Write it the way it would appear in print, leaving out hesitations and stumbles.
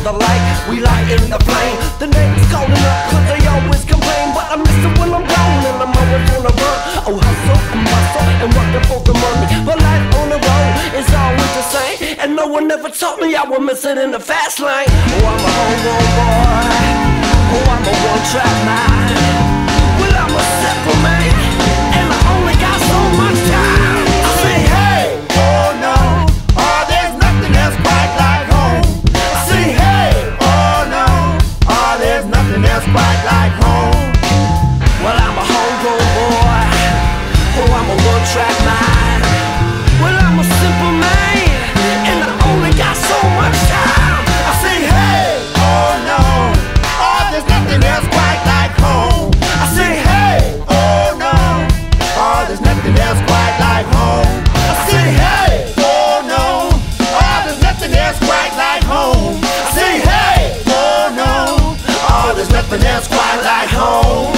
the light, we light in the flame. The neighbors calling up cause they always complain, but I miss it when I'm gone and I'm always on the run. Oh, hustle and bustle and working for the money, but life on the road is always the same, and no one ever taught me I would miss it in the fast lane. Oh, I'm a homegrown boy, oh, I'm a one-track mind. Well, I'm a simple man, and I only got so much time. I say, hey, Oh no, oh there's nothing else quite like home. I say, hey, Oh no, oh there's nothing else quite like home. well, I'm a homegrown boy, oh, I'm a one-track mind. Well, I'm a simple man, and I only got so much time. I say, hey, Oh no, oh there's nothing else quite like home. I say, hey, Oh no, oh there's nothing else quite like home. I say, hey, Oh no, oh there's nothing else quite like home. I say, hey, Oh no, oh there's nothing else quite like home.